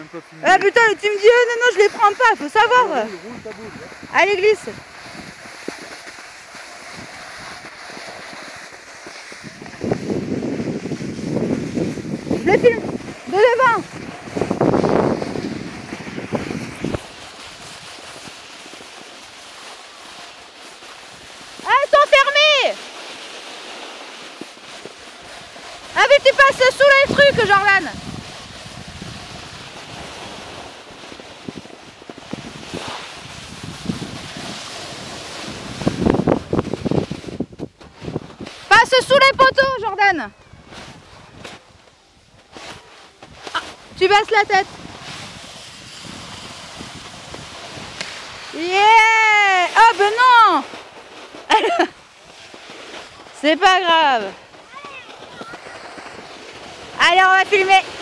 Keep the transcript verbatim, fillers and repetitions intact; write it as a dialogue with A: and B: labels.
A: même pas filmé.
B: Ah putain, tu me dis, oh, non, non, je les prends pas, faut savoir.
A: Roule, roule ta boule.
B: Allez, glisse. Je le filme de devant. Ah, elles sont fermées. Ah mais tu passes sous les trucs, Jordan. Passe sous les poteaux, Jordan. Ah, tu baisses la tête. Yeah. Oh ben non. C'est pas grave. Allez, on va filmer.